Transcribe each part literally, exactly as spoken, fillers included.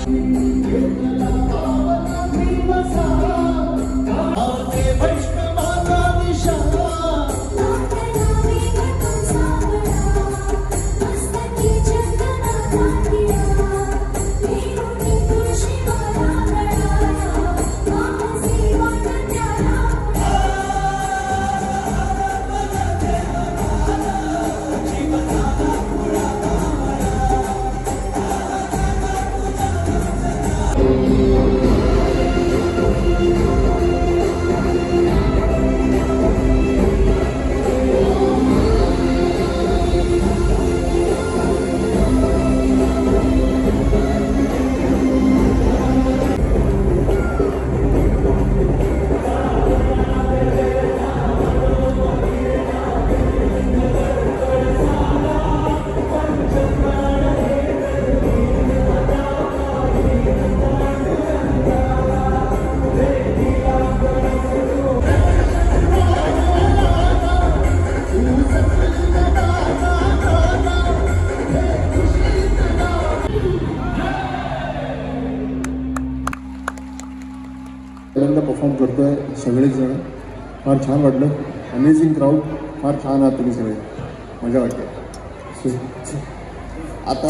Perform करतोय सगळेच जण, फार छान वाटलं. अमेझिंग क्राऊड, फार छान आहात तुम्ही सगळे, मजा वाटते. आता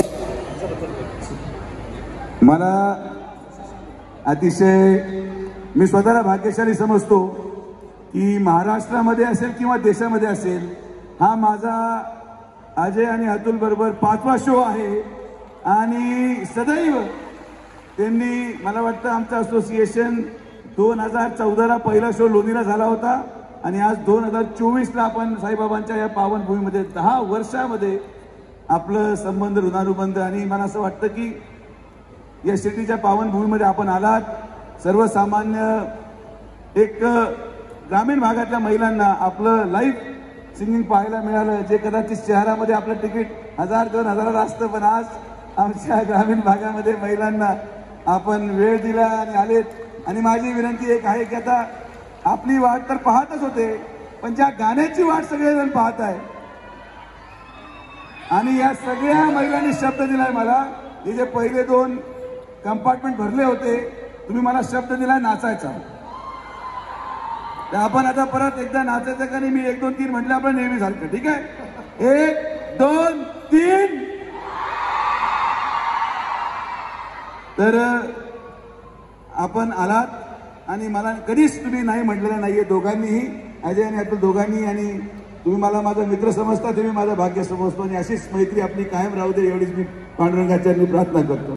मला अतिशय, मी स्वतःला भाग्यशाली समजतो की महाराष्ट्रामध्ये असेल किंवा देशामध्ये असेल, हा माझा अजय आणि अतुल बरोबर पाचवा शो आहे. आणि सदैव त्यांनी, मला वाटतं आमचं असोसिएशन दोन हजार चौदाला पहिला शो लोणीला झाला होता आणि आज दोन हजार चोवीसला आपण साईबाबांच्या या पावनभूमीमध्ये दहा वर्षामध्ये आपलं संबंध ऋणानुबंध. आणि मला असं वाटतं की या सिटीच्या पावनभूमीमध्ये आपण आलात. सर्वसामान्य एक ग्रामीण भागातल्या महिलांना आपलं लाईव्ह सिंगिंग पाहायला मिळालं, जे कदाचित शहरामध्ये आपलं तिकीट हजार दोन हजारात असतं, पण आज आमच्या ग्रामीण भागामध्ये महिलांना आपण वेळ दिला आणि आलेत. आणि माझी विनंती एक आहे की आता आपली वाट तर पाहतच होते, पण ज्या गाण्याची वाट सगळेजण पाहत आहे आणि या सगळ्या महिलांनी शब्द दिलाय मला. हे जे पहिले दोन कंपार्टमेंट भरले होते, तुम्ही मला शब्द दिलाय नाचायचा, तर आपण आता परत एकदा नाचायचं का नाही. मी एक दोन तीन म्हटलं आपण नेहमी सारखं, ठीक आहे? एक दोन तीन. तर आपण आलात आणि मला कधीच तुम्ही नाही म्हटलेलं नाहीये दोघांनीही, अजय आणि अतुल दोघांनी. आणि तुम्ही मला माझा मित्र समजता, तुम्ही माझं भाग्य समजतो आणि अशीच मैत्री आपली कायम राहू दे, एवढीच मी पांडुरंगाच्या प्रार्थना करतो.